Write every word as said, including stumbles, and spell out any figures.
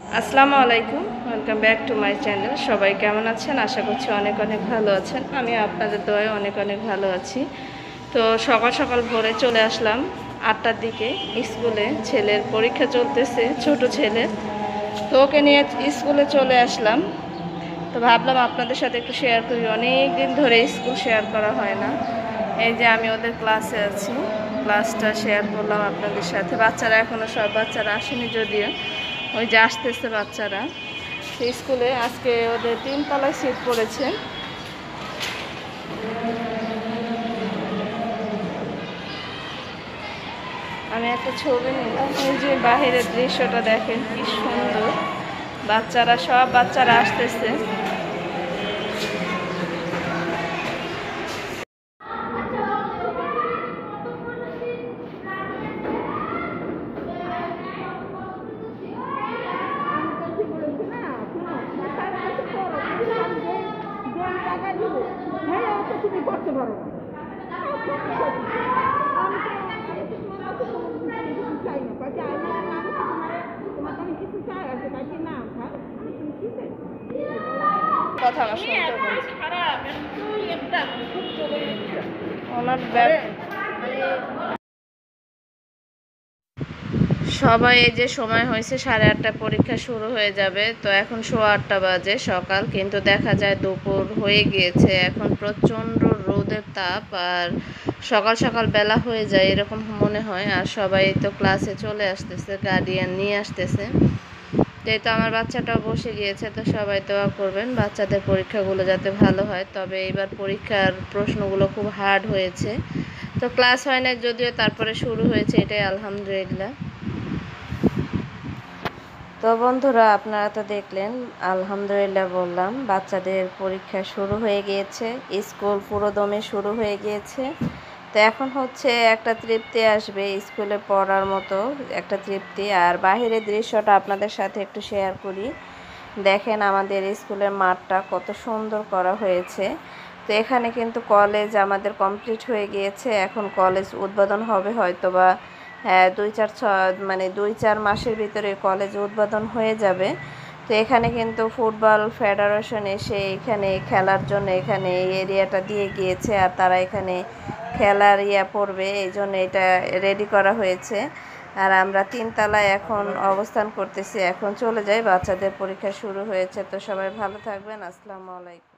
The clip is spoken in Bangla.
আসসালামু আলাইকুম, welcome back to my channel. সবাই কেমন আছেন? আশা করছি অনেক অনেক ভালো আছেন। আমি আপনাদের দোয়ায় অনেক অনেক ভালো আছি। তো সকাল সকাল ভোরে চলে আসলাম আটটার দিকে স্কুলে। ছেলের পরীক্ষা চলতেছে, ছোট ছেলে। তো ওকে নিয়ে স্কুলে চলে আসলাম। তো ভাবলাম আপনাদের সাথে একটু শেয়ার করি, অনেক দিন ধরে স্কুল শেয়ার করা হয় না। এই যে আমি ওদের ক্লাসে আছি, ক্লাসটা শেয়ার করলাম আপনাদের সাথে। বাচ্চারা এখনও সব বাচ্চারা আসেনি, যদিও ওই যে আসতেছে বাচ্চারা। স্কুলে আজকে ওদের তিনতলায় সিট পড়েছে। আমি একটা ছবি নিলাম। এই যে বাহিরের দৃশ্যটা দেখেন কি সুন্দর। বাচ্চারা সব বাচ্চারা আসতেছে। কথা আমার শুনতে ওনার সবাই এই যে সময় হয়েছে সাড়ে আটটা, পরীক্ষা শুরু হয়ে যাবে। তো এখন সোয়া আটটা বাজে সকাল, কিন্তু দেখা যায় দুপুর হয়ে গিয়েছে। এখন প্রচণ্ড রোদের তাপ, আর সকাল সকাল বেলা হয়ে যায় এরকম মনে হয়। আর সবাই তো ক্লাসে চলে আসতেছে, গার্ডিয়ান নিয়ে আসতেছে। যেহেতু আমার বাচ্চাটাও বসে গিয়েছে, তো সবাই দোয়া করবেন বাচ্চাদের পরীক্ষাগুলো যাতে ভালো হয়। তবে এইবার পরীক্ষার প্রশ্নগুলো খুব হার্ড হয়েছে। তো ক্লাস হয় না যদিও, তারপরে শুরু হয়েছে, এটাই আলহামদুলিল্লাহ। তো বন্ধুরা, আপনারা তো দেখলেন, আলহামদুলিল্লাহ বললাম, বাচ্চাদের পরীক্ষা শুরু হয়ে গিয়েছে, স্কুল পুরোদমে শুরু হয়ে গিয়েছে। তো এখন হচ্ছে একটা তৃপ্তি আসবে, স্কুলে পড়ার মতো একটা তৃপ্তি। আর বাহিরের দৃশ্যটা আপনাদের সাথে একটু শেয়ার করি। দেখেন আমাদের স্কুলের মাঠটা কত সুন্দর করা হয়েছে। তো এখানে কিন্তু কলেজ আমাদের কমপ্লিট হয়ে গিয়েছে। এখন কলেজ উদ্বোধন হবে হয়তোবা হ্যাঁ দুই চার ছ মানে দুই চার মাসের ভিতরে কলেজ উদ্বোধন হয়ে যাবে। তো এখানে কিন্তু ফুটবল ফেডারেশন এসে এখানে খেলার জন্য এখানে এই এরিয়াটা দিয়ে গিয়েছে, আর তারা এখানে খেলার ইয়া পড়বে, এই জন্য এটা রেডি করা হয়েছে। আর আমরা তিনতলায় এখন অবস্থান করতেছি। এখন চলে যাই, বাচ্চাদের পরীক্ষা শুরু হয়েছে। তো সবাই ভালো থাকবেন। আসসালামু আলাইকুম।